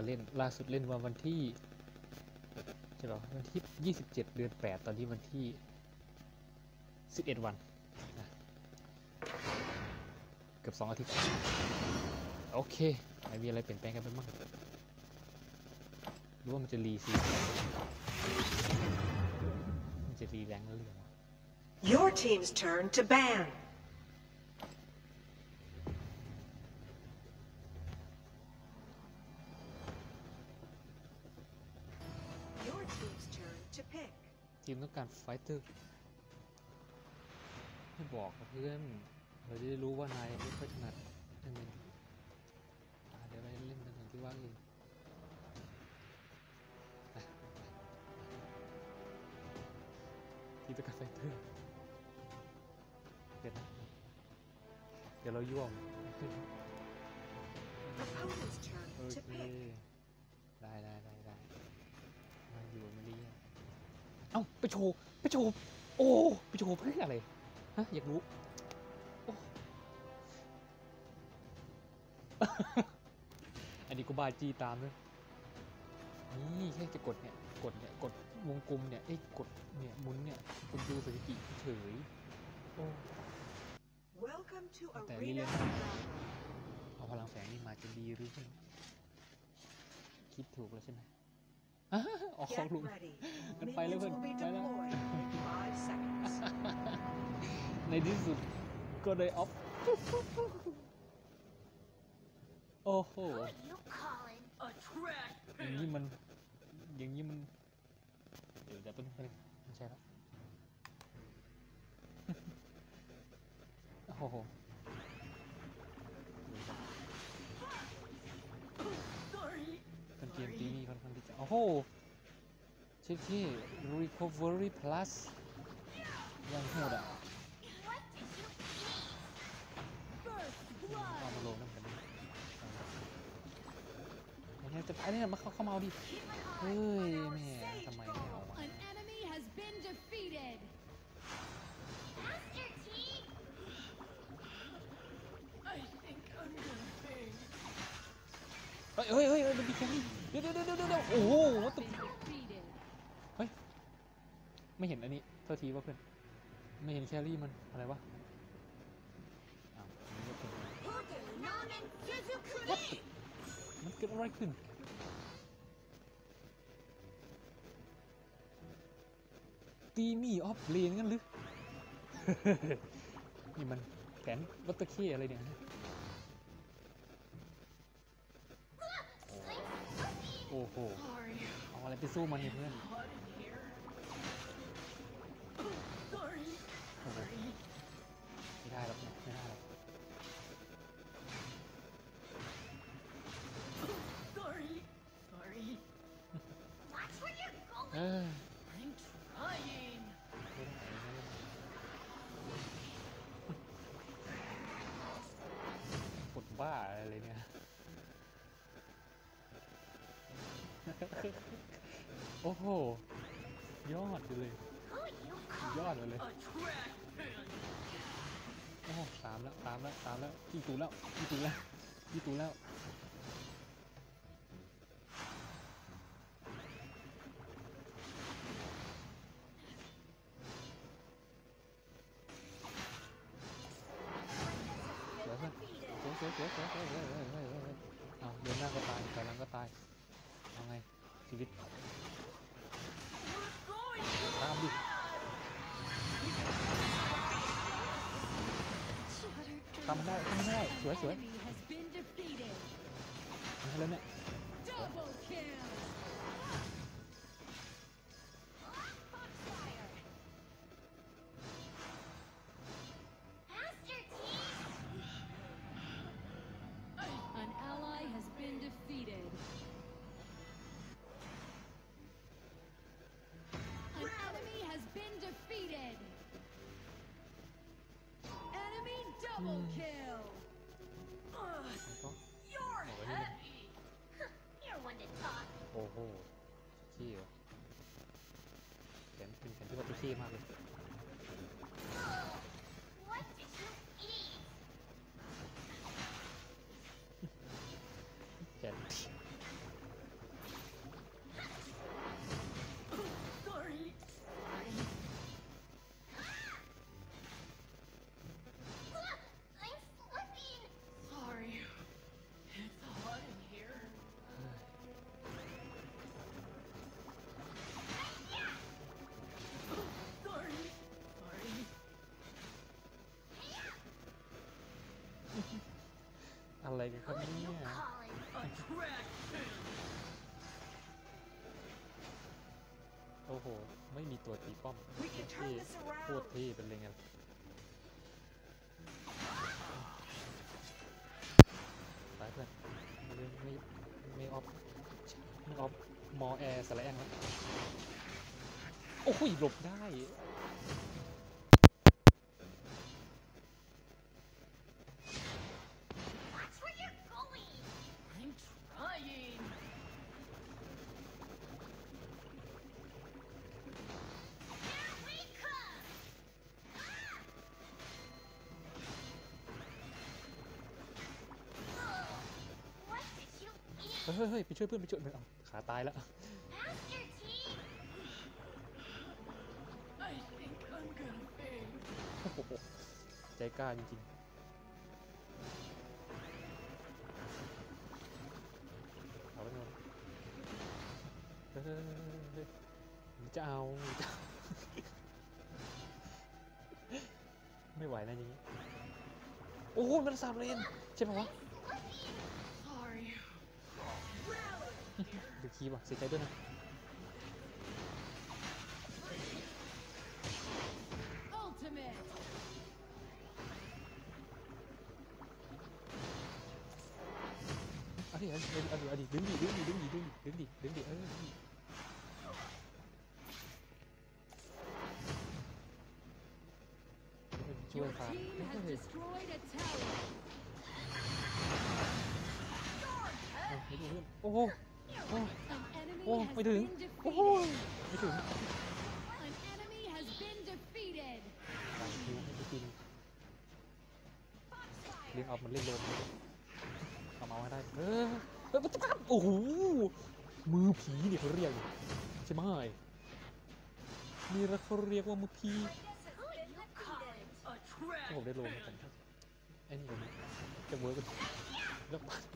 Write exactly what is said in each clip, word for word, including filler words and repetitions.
การเล่นล่าสุดเล่นวันวันที่ใช่หรอวันที่ยี่สิบเจ็ดเดือนแปดตอนนี้วันที่สิบเอ็ดวันนะเกือบสองอาทิตย์โอเคไม่มีอะไรเปลี่ยนแปลงกันไปบ้างรู้ว่ามันจะรีซีมันจะรีแรงแล้วหรือเปล่า Your team's turn to ban. Your team's turn to pick. ทีมต้องการไฟเตอร์ให้บอกกับเพื่อนเราจะได้รู้ว่านายไม่ค่อยถนัดยังไงเดี๋ยวไปเล่นกันอย่างที่ว่าเองทีมต้องการไฟเตอร์เดี๋ยวนะเดี๋ยวเราย่วม Opponent's turn โอ to เค pick. ได้ได้ได้ได้มาอยู่ไม่ได้เอ้าไปโชว์ไปโชว์โอ้ไปโชว์เพื่ออะไรฮะอยากรู้อันนี้กูบาจีตามด้วยนี่แค่จะกดเนี่ยกดเนี่ยกดวงกลมเนี่ยไอ้กดเนี่ยมุนเนี่ยคุณดูสถิติเฉยโอ้ Welcome to แต่นี่ Arena เล่น of เอาพลังแฝงนี่มาจะดีหรือเปล่าคิดถูกแล้วใช่ไหมออกของ Get ลุง ready. กันไปแล้ว Minions เพื่อน will be ไปแล้ว deployed in five seconds. ในที่สุดก็ได้ออฟโอ้โห What you calling a trash อย่างนี้มันอย่างนี้มันเดี๋ยวเดี๋ยวเป็นเป็นไม่ใช่แล้วโอ้โหเป็นเกมตีนี่ค่อนข้างที่จะโอ้โหเช็คที่ recovery plus ยังโหดอ่ะ What did you eat? เอามาลงนั่นกันนี่ยังไงจะไปเนี่ยมาเข้าเข้ามาเอาดิเฮ้ยแม่ทำไมไม่เอาวะ An enemy has been defeated. Master Chief? I think I'm gonna faint. เฮ้ยเฮ้ยเฮ้ยเฮ้ยมันมีแค่นี้เดี๋ยวเดี๋ยวเดี๋ยวเดี๋ยวโอ้โหวัตถุ Been defeated. เฮ้ยไม่เห็นอันนี้เท่าทีว่าเพื่อนไม่เห็นแครี่มันอะไรวะอ้าวอันนี้ก็เป็น Nomen Suzukuri! มันเกิดอะไรขึ้นตีมี่ออฟเลนงั้นหรือ นี่มันแผนวัตถุเข้อะไรเนี่ยโอ้โหเอาอะไรไปสู้มันเนี่ยเพื่อน Sorry. โอ้โหไม่ได้หรอกไม่ได้หรอก Sorry. Sorry. Watch where you're เอ going! อ I'm trying. ปวดบ้าอะไรเนี่ย โอ้โหยอดเลย Who you ยอ calling ดเลย A trash can. โอ้โหตามแล้วตามแล้วตามแล้วกี่ตูแล้วกี่ตูแล้วกี่ตูแล้วเดี๋ยวเพื่อนเสียเสียเสียเสียเสียเสียเสียเสียเสียเอาเดินหน้าก็ตายถอยหลังก็ตายเอาไงชีวิตตามดิทำมันได้ทำมันได้สวยสวย Enemy has been defeated. ทำให้แล้วเนี่ย Double kill. Master Chief! An ally has been defeated. An enemy has been defeated. Enemy double kill. แล้วก็ You're บอกไว้นี่เลย heavy! You're one to talk. โอ้โหขี้เหรอแขนเป็นแขนที่ว่าตัวขี้มากเลย Oh, what did you eat? แขนอะไรกันครับ Who are เนี่ you ย calling? A trash can. โอ้โหไม่มีตัวตีป้อม We can เท่ turn this โคตร around. เท่เป็นเลยไงไปเพื่อนไม่ไม่ไม่ออฟไม่ออฟมอแอร์สไลด์แองแล้วโอ้โหหลบได้ Watch where you're going. I'm trying. Here we come. Ah! What did you eat? เฮ้ยเฮ้ยเฮ้ยไปช่วยเพื่อนไปช่วยเพื่อนเอาขาตายแล้ว Master Team. I think I'm gonna faint. โอ้โหใจกล้าจริงๆเอาไปนอนเฮ้ยเฮ้ยเฮ้ยเฮ้ยมันจะเอามันจะเอา ไม่ไหวนะอย่างนี้โอ้โหมันสามเลนใช่ไหมวะ Sorry. ดูคีย์ว่ะเสียใจด้วยนะ Ultimate. เอาดิเอาดิเอาดิเอาดิดึงดิดึงดิดึงดิดึงดิดึงดิดึงดิเออดึงดิช่วย Your ฟ้า team เฮ้ has ย destroyed a tower. เอาไม่ดูเรื่องโอ้โหโอ้ An enemy โอ้ has ไม่ถึง been โอ้โห defeated. ไม่ถึง An enemy has been defeated. ตายคิวไม่ได้กินเลี้ยงเอามันเล่นโลมเลยเอามาให้ได้เออเฮ้ยมันจะโอ้โหมือผีเนี่ยเขาเรียกใช่ไหมนี่แล้วเขาเรียกว่ามือผี Who are you calling? A trash ถ้าผมได้โลมากันไอ้นี่ผมจะเวิร์กกันแล้ว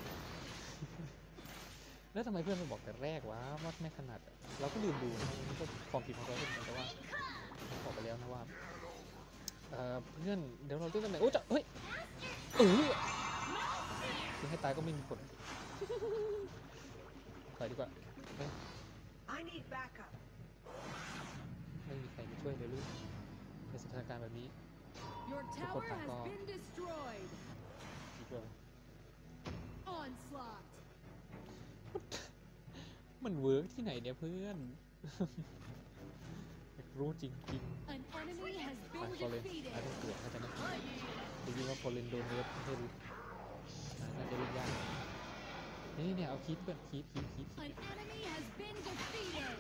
แล้วทำไมเพื่อนไม่บอกแต่แรกวะว่าไม่ขนาดอะเราก็ลืมดูนะนี่ก็ความผิดของเราเป็นแต่ว่าบอกไปแล้วนะว่าเอ่อเพื่อนเดี๋ยวเราต้องทำไหนโอ้จะเฮ้ยเออคือให้ตายก็ไม่มีผลถอยดีกว่าเฮ้ย I need backup. ไม่มีใครมาช่วยเลยลูกในสถานการณ์แบบนี้ Your Look tower what I has got. been destroyed. ดีกว่า Onslaught. มันเวิร์กที่ไหนเนี่ยเพื่อน อยากรู้จริง An enemy has ๆ been ไปฟอร์เรน defeated. ไม่ต้องกลัวเข้าใจไหมได้ยินว่าฟอร์เรนโดนเนิร์ฟให้รู้น่าจะเล่นยากนี่เนี่ยเอาคีดเพื่อนคีดคีดคีด An enemy has been defeated.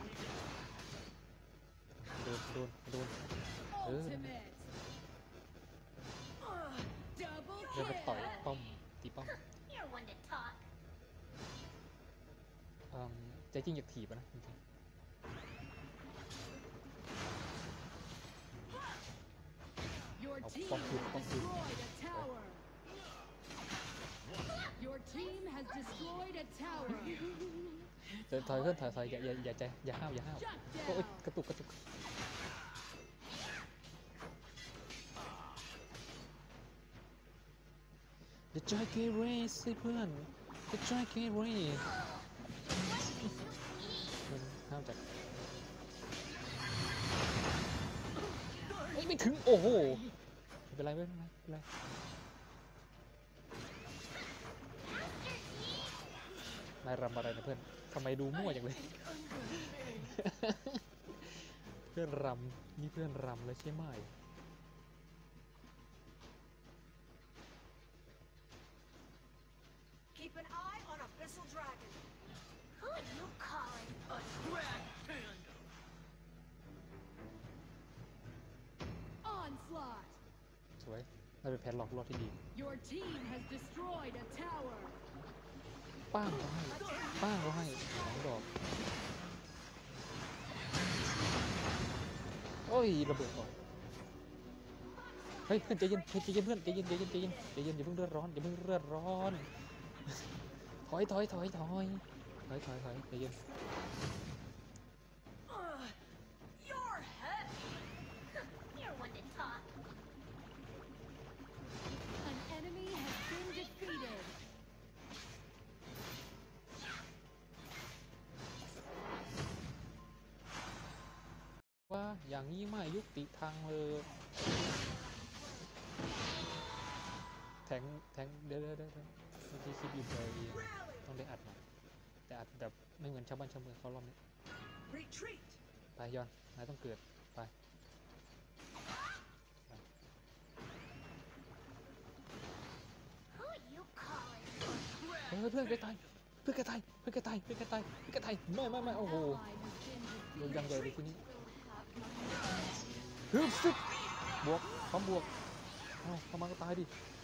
โดนโดนโดน Ultimate. Ugh, double เดินไปต่อย kill. ป้อมตีป้อม You're one to talk. เอิ่มใจจริงอยากถีบอะนะจริง Your Oh, team fuck you, has fuck you. destroyed a tower. Your team has destroyed a tower. ๆเดินถอยเพื่อนถอยถอยอย่าอย่าอย่าใจอย่าห้าวอย่าห้าว Shut โอ้ย down. กระตุกกระตุก The Giant Race สิเพื่อน The Giant Race มันห้าวจัดเฮ้ยไม่ถึงโอ้โหไม่เป็นไรไม่เป็นไรไม่เป็นไรนายรำอะไรนะเพื่อนทำไมดูมั่วอย่างเลย เพื่อนรำนี่เพื่อนรำแล้วใช่ไหม Keep an eye on Abyssal Dragon. Who are you calling? A trash can. Onslaught. สวยน่าเป็นแผนหลอกล่อที่ดี Your team has destroyed a tower. ป้างเขาให้ป้างเขาให้สองดอกโอ้ยระเบิดก่อนเฮ้ยเพื่อนใจเย็นใจเย็นเพื่อนใจเย็นใจเย็นใจเย็นใจเย็นอย่าเพิ่งเลือดร้อนอย่าเพิ่งเลือดร้อนถอยถอยถอยถอยถอยถอยถอยใจเย็น Ugh, you're heavy. You're one to talk. An enemy has been defeated. อย่างนี้ไม่ยุติธรรมเลย แทงแทงเดี๋ยวเดี๋ยวเดี๋ยวเดี๋ยวเมื่อกี้คลิปอยู่เลยต้องได้อัดหน่อยแต่อัดแบบไม่เหมือนชาวบ้านชาวเมืองเขารอบนี้ Retreat. ไปยอนนายต้องเกิดไปไป Who are you calling? เฮ้ยเพื่อนแกตายเพื่อนแกตายเพื่อนแกตายเพื่อนแกตายเพื่อนแกตายไม่ไม่ไม่โอ้โห Ally has been โดน defeated. ยังใหญ่เลยทีนี้ฮึบซึบบวกพร้อมบวกเอ้าเข้ามาก็ตายดิ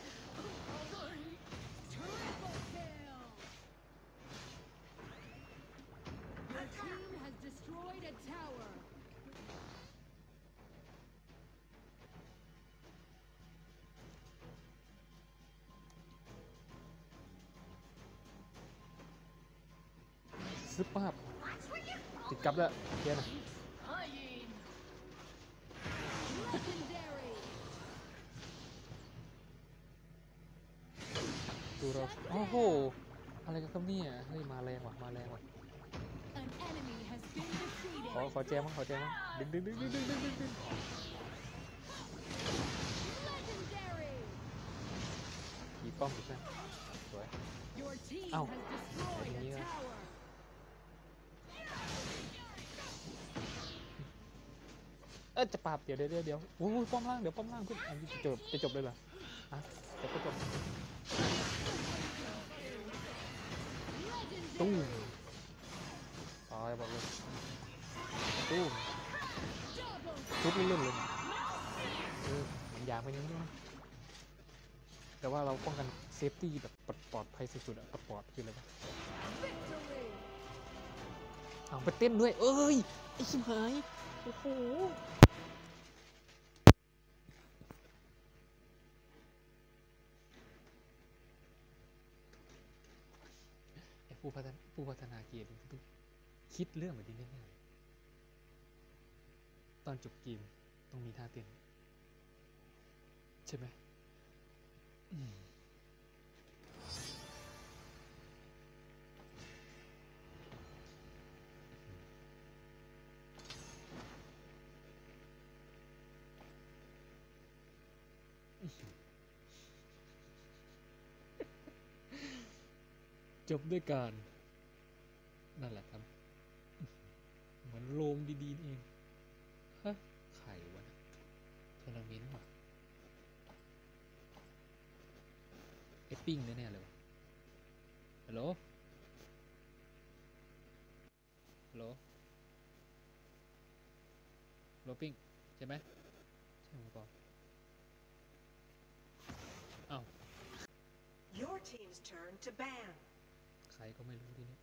Triple kill. Your team has destroyed a tower. ซึบมาก Watch where you're ติดกลับแล้วเทียนนะ Dying. Legendary. ดูเราโอ้โหอะไรกันครับเนี่ยเฮ้ยมาแรงว่ะมาแรงว่ะ An enemy has been ขอ defeated. ขอแจมมั้งขอแจมมั้งดึงดึงดึงดึงดึงดึงดึงดึง Legendary. ขี่ป้อมอีกนะสวย Your team Ow. has destroyed Ai a nhớ. tower. เออจะปราบเดี๋ยวเดี๋ยวเดี๋ยวเดี๋ยวโอ้ยป้อมล่างเดี๋ยวป้อมล่างเพื่อนอันนี้จะจบจะจบเลยเหรออ่ะเดี๋ยวก็จบตู้ม Legendary. ตายบอกเลยตู้ม Double ทุบเล่นๆเลยเนี่ยเออมันยางไปนิดนึงนะแต่ว่าเราป้องกันเซฟตี้แบบปลอดภัยสุดๆอะปลอดคืออะไรวะ victory. เอาไปเต้นด้วย เอ้ย ไอ้ชิบหาย โอ้โห ไอ้ผู้พัฒนาผู้พัฒนาเกมมันต้องคิดเรื่องแบบนี้แน่ๆตอนจบเกมต้องมีท่าเต้น ใช่ไหมอืมจบด้วยการนั่นแหละครับ เหมือนโรมดีๆนี่เองฮะไข่วะนะทัวร์นาเมนต์ว่ะไอปิ้งแน่ๆเลยวะฮัลโหลฮัลโหลฮัลโหลปิ้งใช่ไหมใช่ไหมปออ้าว Your team's turn to ban. ใครก็ไม่รู้ที่นี่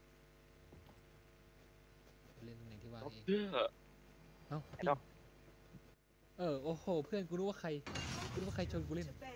เล่นตำแหน่งที่วางเองเพื่อเอ้าไอ้ดอกเออ โอ้โห เพื่อนกูรู้ว่าใครกูรู้ว่าใครชวนกูเล่น To ban.